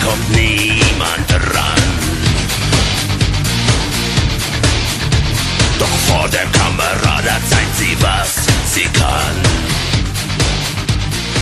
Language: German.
kommt niemand ran. Doch vor der Kamera, da zeigt sie, was sie kann.